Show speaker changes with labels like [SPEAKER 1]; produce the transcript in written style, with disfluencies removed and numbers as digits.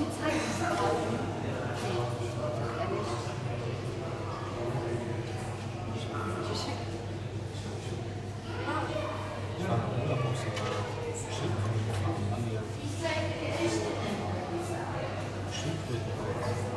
[SPEAKER 1] Ich war im Urlaub auf so Schildkröten gefahren, an mir. Schildkröten.